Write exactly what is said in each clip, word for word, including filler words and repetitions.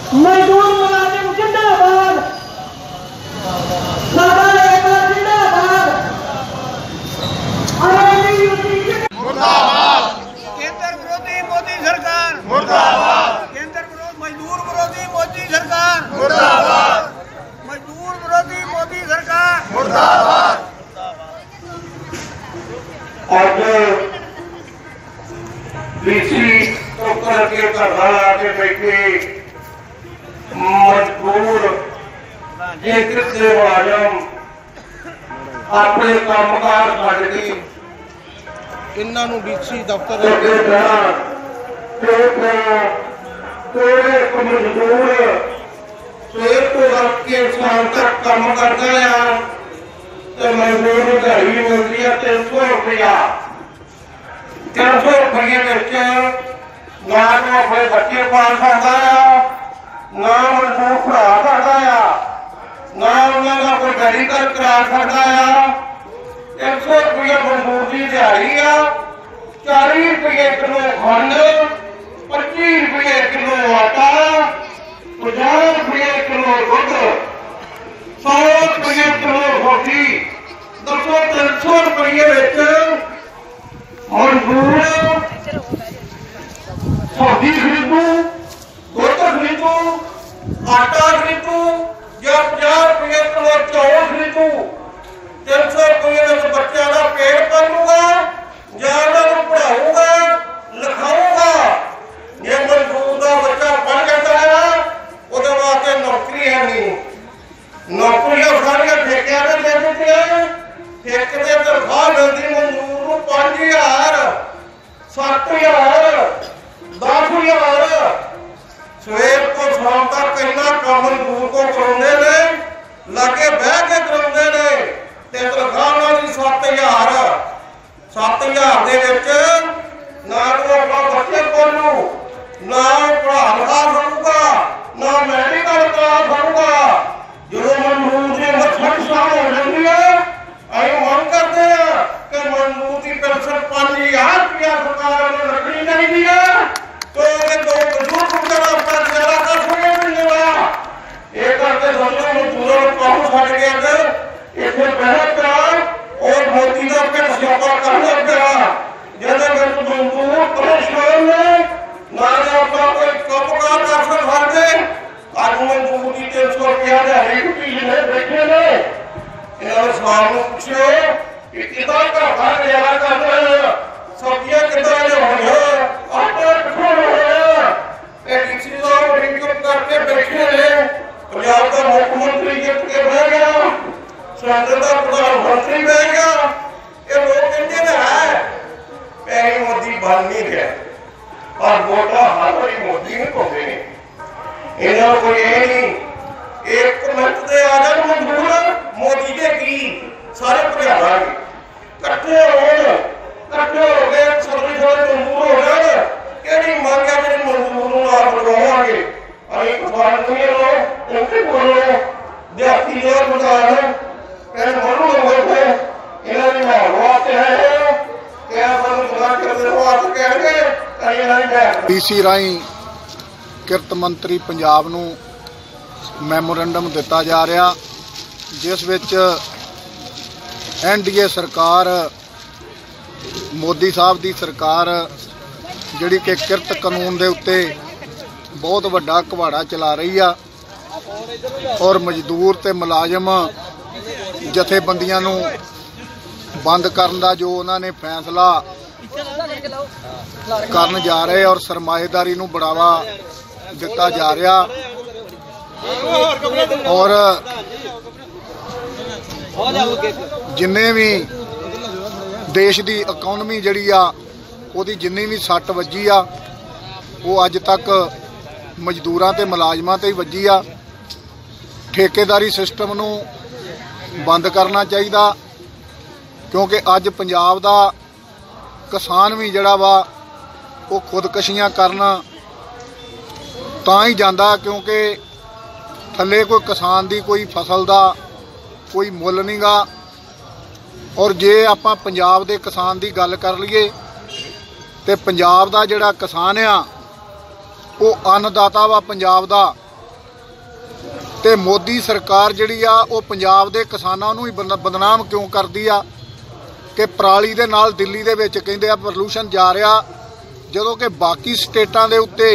मजदूर मुलाजिम जिंदाबाद, सादा एकता जिंदाबाद, आजादी मुर्दाबाद। केंद्र विरोधी मोदी सरकार मुर्दाबाद। केंद्र विरोध मजदूर विरोधी मोदी सरकार मुर्दाबाद। मजदूर विरोधी मोदी सरकार मुर्दाबाद। आज डीसी तो करके धरना ला के बैठे मजदूर जे कितने मुलाजम अपने कामकाज छड्ड के इन्हां नूं डीसी दफ्तर मजदूर सवेर तो रात के शाम तक काम करता है तो मजदूर को दिहाड़ी मिलती है तीन सौ रुपया। तीन सौ रुपये ना तो अपने बच्चे पाल सकता है, ना मजदूर पढ़ा सकता है, ना उन्होंने कोई मेडिकल करा सकता है। एक सौ रुपये मजदूर की दिहाड़ी आ, चाली रुपये किलो खंड, पच्ची रुपये किलो आटा, पचास रुपये किलो दुध, सौ रुपये किलो रोटी, दसो तीन सौ रुपये मजदूर सब्जी खरीदू, दुध खरीदू, आटा खरीदू या पचास रुपये किलो चौल खरीदू। तीन सौ रुपये बच्चा का पेट भरूगा या पढ़ाऊगा लिखाऊगा। जे मजदूर का बच्चा पढ़ जाता है वो वास्ते नौकरी है नहीं, नौकरियां सारिया ठेकिया ने दे दी है। ठेके से तनख्वाह मिलती मजदूर को पांच हजार सत्त हजार दस हजार सवेर को शाम तक इन्ना काम मजदूर को कराने ने, लागे बह के कराने ने ते तनख्वाह उन्होंने सत्त हजार सत्त हजार के ना तो अपना बच्चे बोलू, ना पढ़ा लिखा सकूगा, ना मेडिकल करा सकूगा। जो मजदूर की मछली साल हो जाती है अं मंग करते हैं कि मजदूर की पेंशन पांच हजार रुपया सरकार ने रखनी चाहिए है तो दो बुजुर्ग अपना गुजारा कर सके मिलेगा। ये करते समझो मजदूरों को काम छड़ गया इतने मेहनत करा और मोदी का फिर स्यापा कर लग गया। जैसे मजदूर परेशान ने ना अपना कोई कामकाज कर सकते, आज मजदूर की तीन सौ रुपया दिहाड़ी ने देखे ने इन्होंने सवाल पूछो कि कितना घाटा गुजारा कर रहे हैं, सब्जियां कितना लिया आटा कितों लिया। डीसी साहब मीटिंग करके बैठे रहे, पंजाब का मुख्यमंत्री जित के बह गया, सेंटर का प्रधानमंत्री बह गया। ये लोग कहते है पैसे मोदी बन नहीं गया और वोटा हर बारी मोदी नहीं पाते ने। इन्हों को ये नहीं एक मिनट से आ जाए मजदूर मोदी के की सारे भजा कट्ठे हो कट्ठे हो गए सभी सारे मजदूर हो गए कि मंग है जी मजदूर आप लगावे अभी किसान नहीं लो उनके बोलो देहाती लोग बता पेड़ मरू हो गए इन्होंने माहौल वास्ते है क्या बना करते हो आप कहेंगे डीसी राही किरत मंत्री पंजाब नूं मैमोरेंडम दिता जा रहा जिस विच एन डी ए सरकार मोदी साहब की सरकार जिहड़ी कि किरत कानून के उत्ते बहुत वड्डा घवाड़ा चला रही आ और मजदूर ते मुलाजम जथेबंदियां नूं बंद करन दा जो उन्होंने फैसला करन जा रहे और सरमाएदारी नूं बढ़ावा दिता जा रहा और जिन्ने भी देश की इकोनमी जिहड़ी आ उहदी जिन्नी भी सट वजी आ वो अज तक मजदूरां ते मुलाजमां ते ही वजी आ। ठेकेदारी सिस्टम नूं बंद करना चाहिए क्योंकि अज पंजाब दा किसान भी जिहड़ा वा वो खुदकशियां करन तां ही जांदा क्योंकि थले कोई किसान की कोई फसल का कोई मुल नहीं गा। और जे आपां पंजाब दे किसान की गल कर लीए तो पंजाब का जिहड़ा किसान आ वो अन्नदाता वा पंजाब दा ਤੇ ਮੋਦੀ ਸਰਕਾਰ ਜਿਹੜੀ ਆ ਉਹ ਪੰਜਾਬ ਦੇ ਕਿਸਾਨਾਂ ਨੂੰ ਹੀ ਬਦ- ਬਦਨਾਮ ਕਿਉਂ ਕਰਦੀ ਆ ਕਿ ਪਰਾਲੀ ਦੇ ਨਾਲ ਦਿੱਲੀ ਦੇ ਵਿੱਚ ਕਹਿੰਦੇ ਆ ਪੋਲੂਸ਼ਨ ਜਾ ਰਿਹਾ, ਜਦੋਂ ਕਿ ਬਾਕੀ ਸਟੇਟਾਂ ਦੇ ਉੱਤੇ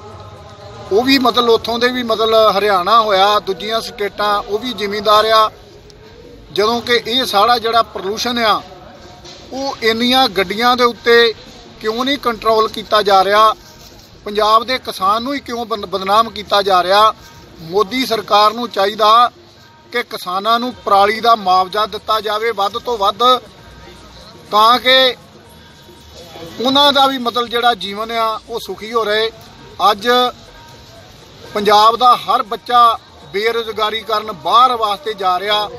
ਉਹ ਵੀ ਮਤਲਬ ਉੱਥੋਂ ਦੇ ਵੀ ਮਤਲਬ ਹਰਿਆਣਾ ਹੋਇਆ, ਦੂਜੀਆਂ ਸਟੇਟਾਂ ਉਹ ਵੀ ਜ਼ਿਮੀਂਦਾਰ ਆ, ਜਦੋਂ ਕਿ ਇਹ ਸਾਰਾ ਜਿਹੜਾ ਪੋਲੂਸ਼ਨ ਆ ਉਹ ਇੰਨੀਆਂ ਗੱਡੀਆਂ ਦੇ ਉੱਤੇ ਕਿਉਂ ਨਹੀਂ ਕੰਟਰੋਲ ਕੀਤਾ ਜਾ ਰਿਹਾ, ਪੰਜਾਬ ਦੇ ਕਿਸਾਨ ਨੂੰ ਹੀ ਕਿਉਂ ਬਦ- ਬਦਨਾਮ ਕੀਤਾ ਜਾ ਰਿਹਾ। ਮੋਦੀ ਸਰਕਾਰ ਨੂੰ ਚਾਹੀਦਾ ਕਿ ਕਿਸਾਨਾਂ ਨੂੰ ਪਰਾਲੀ ਦਾ ਮੁਆਵਜ਼ਾ ਦਿੱਤਾ ਜਾਵੇ ਵੱਧ ਤੋਂ ਵੱਧ, ਤਾਂ ਕਿ ਉਹਨਾਂ ਦਾ ਵੀ ਮਤਲਬ ਜਿਹੜਾ ਜੀਵਨ ਆ ਉਹ ਸੁਖੀ ਹੋ ਰਹੇ। ਅੱਜ ਪੰਜਾਬ ਦਾ ਹਰ ਬੱਚਾ ਬੇਰੁਜ਼ਗਾਰੀ ਕਾਰਨ ਬਾਹਰ ਵਾਸਤੇ ਜਾ ਰਿਹਾ,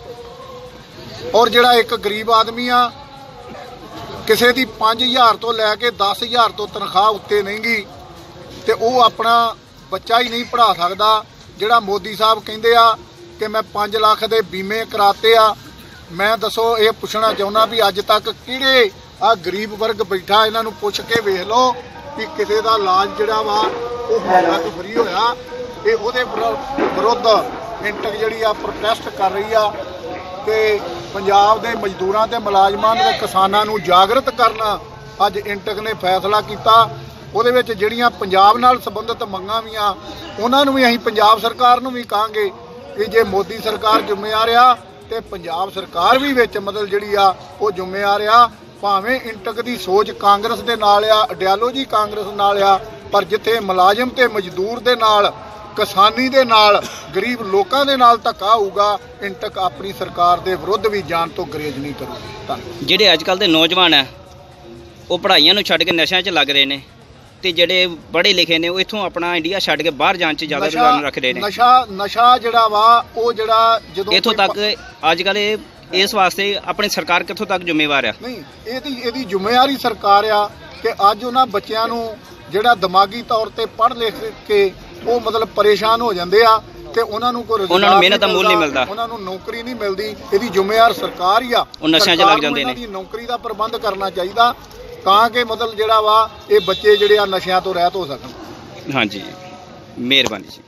ਔਰ ਜਿਹੜਾ ਇੱਕ ਗਰੀਬ ਆਦਮੀ ਆ ਕਿਸੇ ਦੀ ਪੰਜ ਹਜ਼ਾਰ ਤੋਂ ਲੈ ਕੇ ਦਸ ਹਜ਼ਾਰ ਤੋਂ ਤਨਖਾਹ ਉੱਤੇ ਨਹੀਂ ਗੀ, ਤੇ ਉਹ ਆਪਣਾ ਬੱਚਾ ਹੀ ਨਹੀਂ ਪੜ੍ਹਾ ਸਕਦਾ। ਜਿਹੜਾ ਮੋਦੀ ਸਾਹਿਬ ਕਹਿੰਦੇ ਆ ਕਿ ਮੈਂ ਪੰਜ ਲੱਖ ਦੇ ਬੀਮੇ ਕਰਾਤੇ ਆ, ਮੈਂ ਦੱਸੋ ਇਹ ਪੁੱਛਣਾ ਚਾਹੁੰਦਾ ਵੀ ਅੱਜ ਤੱਕ ਕਿਹੜੇ ਆ ਗਰੀਬ ਵਰਗ ਬੈਠਾ, ਇਹਨਾਂ ਨੂੰ ਪੁੱਛ ਕੇ ਵੇਖ ਲਓ ਵੀ ਕਿਸੇ ਦਾ ਇਲਾਜ ਜਿਹੜਾ ਵਾ ਉਹ ਹੁਣ ਤੱਕ ਫਰੀ ਹੋਇਆ। ਇਹ ਉਹਦੇ ਵਿਰੁੱਧ ਇੰਟਕ ਜਿਹੜੀ ਆ ਪ੍ਰੋਟੈਸਟ ਕਰ ਰਹੀ ਆ, ਤੇ ਪੰਜਾਬ ਦੇ ਮਜ਼ਦੂਰਾਂ ਤੇ ਮੁਲਾਜ਼ਮਾਂ ਤੇ ਕਿਸਾਨਾਂ ਨੂੰ ਜਾਗਰਤ ਕਰਨਾ ਅੱਜ ਇੰਟਕ ਨੇ ਫੈਸਲਾ ਕੀਤਾ। ਉਹਦੇ ਵਿੱਚ ਜਿਹੜੀਆਂ ਪੰਜਾਬ ਨਾਲ ਸੰਬੰਧਿਤ ਮੰਗਾਂ ਵੀ ਆ ਉਹਨਾਂ ਨੂੰ ਵੀ ਅਸੀਂ ਪੰਜਾਬ ਸਰਕਾਰ ਨੂੰ ਵੀ ਕਹਾਂਗੇ ਕਿ ਜੇ ਮੋਦੀ ਸਰਕਾਰ ਜ਼ਿੰਮੇਵਾਰ ਆ ਤੇ ਪੰਜਾਬ ਸਰਕਾਰ ਵੀ ਵਿੱਚ ਮਤਲਬ ਜਿਹੜੀ ਆ ਉਹ ਜ਼ਿੰਮੇਵਾਰ ਆ। ਭਾਵੇਂ ਇੰਟਕ ਦੀ ਸੋਚ ਕਾਂਗਰਸ ਦੇ ਨਾਲ ਆ, ਆਈਡੀਓਲੋਜੀ ਕਾਂਗਰਸ ਨਾਲ ਆ, ਪਰ ਜਿੱਥੇ ਮੁਲਾਜ਼ਮ ਤੇ ਮਜ਼ਦੂਰ ਦੇ ਨਾਲ, ਕਿਸਾਨੀ ਦੇ ਨਾਲ, ਗਰੀਬ ਲੋਕਾਂ ਦੇ ਨਾਲ ਧੱਕਾ ਹੋਊਗਾ, ਇੰਟਕ ਆਪਣੀ ਸਰਕਾਰ ਦੇ ਵਿਰੁੱਧ ਵੀ ਜਾਣ ਤੋਂ ਗਰੇਜ ਨਹੀਂ ਕਰੂਗੀ। ਧੰਨਵਾਦ। ਜਿਹੜੇ ਅੱਜ ਕੱਲ੍ਹ ਦੇ ਨੌਜਵਾਨ ਆ ਉਹ ਪੜ੍ਹਾਈਆਂ ਨੂੰ ਛੱਡ ਕੇ ਨਸ਼ਿਆਂ 'ਚ ਲੱਗ ਰਹੇ ਨੇ, ਤੇ ਜਿਹੜੇ ਪੜ੍ਹੇ ਲਿਖੇ ਨੇ ਉਹ ਇੱਥੋਂ ਆਪਣਾ ਇੰਡੀਆ ਛੱਡ ਕੇ ਬਾਹਰ ਜਾਣ 'ਚ ਜ਼ਿਆਦਾ ਰੁਝਾਨ ਰੱਖ ਰਹੇ ਨੇ। ਨਸ਼ਾ ਨਸ਼ਾ ਜਿਹੜਾ ਵਾ ਉਹ ਜਿਹੜਾ ਜਦੋਂ ਇੱਥੋਂ ਤੱਕ ਅੱਜ ਕੱਲ੍ਹ ਇਸ ਵਾਸਤੇ ਆਪਣੀ ਸਰਕਾਰ ਕਿੱਥੋਂ ਤੱਕ ਜ਼ਿੰਮੇਵਾਰ ਆ? ਨਹੀਂ, ਇਹਦੀ ਇਹਦੀ ਜ਼ਿੰਮੇਵਾਰੀ ਸਰਕਾਰ ਆ ਕਿ ਅੱਜ ਉਹਨਾਂ ਬੱਚਿਆਂ ਨੂੰ ਜਿਹੜਾ ਦਿਮਾਗੀ ਤੌਰ ਤੇ ਪੜ੍ਹ ਲਿਖ ਕੇ ਉਹ ਮਤਲਬ ਪਰੇਸ਼ਾਨ ਹੋ ਜਾਂਦੇ ਆ ਤੇ ਉਹਨਾਂ ਨੂੰ ਕੋਈ ਉਹਨਾਂ ਨੂੰ ਮਿਹਨਤ ਦਾ ਮੁੱਲ ਨਹੀਂ ਮਿਲਦਾ, ਉਹਨਾਂ ਨੂੰ ਨੌਕਰੀ ਨਹੀਂ ਮਿਲਦੀ। ਇਹਦੀ ਜ਼ਿੰਮੇਵਾਰ ਸਰਕਾਰ ਹੀ ਆ, ਉਹ ਨਸ਼ਿਆਂ 'ਚ ਲੱਗ ਜਾਂਦੇ ਨੇ। ਇਹਨਾਂ ਦੀ ਨੌਕਰੀ ਦਾ ਪ੍ਰਬੰਧ ਕਰਨਾ ਚਾਹੀਦਾ ਤਾਂ ਕਿ ਮਤਲਬ ਜਿਹੜਾ ਵਾ ਇਹ ਬੱਚੇ ਜਿਹੜੇ ਆ ਨਸ਼ਿਆਂ ਤੋਂ ਰਹਿਤ ਹੋ ਸਕਣ। ਹਾਂਜੀ, ਮਿਹਰਬਾਨੀ ਜੀ।